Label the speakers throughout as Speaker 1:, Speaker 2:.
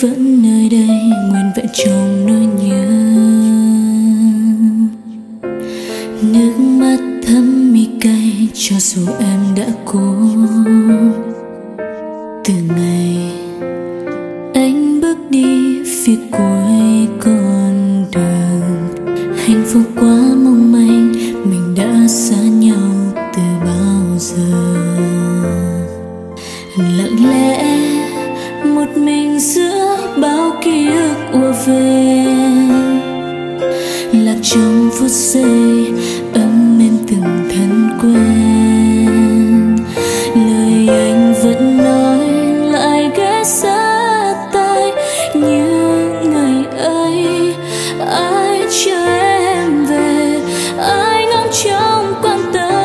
Speaker 1: vẫn nơi đây nguyên vẹn trong nỗi nhớ. Nước mắt thấm mi cay cho dù em đã cố. Từ ngày anh bước đi phía cuối con đường, hạnh phúc quá mong manh, mình đã xa nhau từ bao giờ. Lặng lẽ một mình giữa bao ký ức ùa về, lạc trong phút giây ấm êm từng thân quen. Lời anh vẫn nói lại ghé sát tai như ngày ấy. Ai chờ em về, ai ngóng trông quan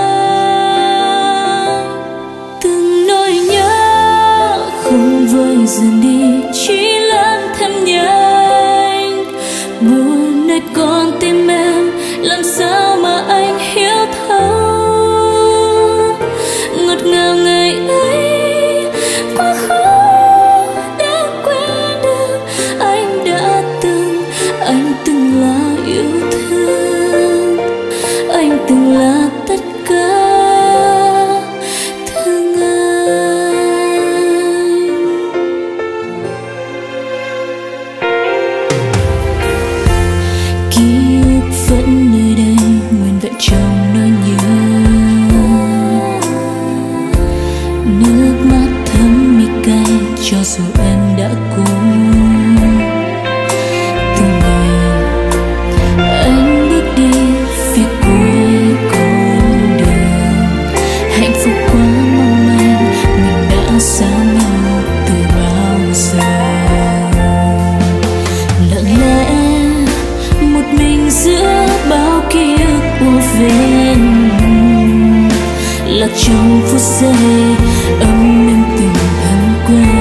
Speaker 1: tâm. Từng nỗi nhớ không vơi dần đi, chỉ lớn thêm nhanh. Buồn nơi con tim em, làm sao mà anh hiểu thấu. Ngọt ngào ngày ấy, quá khó để quên được. Anh đã anh từng là yêu thương, anh từng là tất cả thương anh. Ký ức vẫn nơi đây nguyên vẹn trong nỗi nhớ. Nước mắt thấm mi cay cho dù em đã cố. Từ ngày anh bước đi phía cuối con đường, hạnh phúc quá mong manh, mình đã xa nhau từ bao giờ. Lặng lẽ một mình giữa bao ký ức ùa về, lạc trong phút giây ấm êm từng thân quen.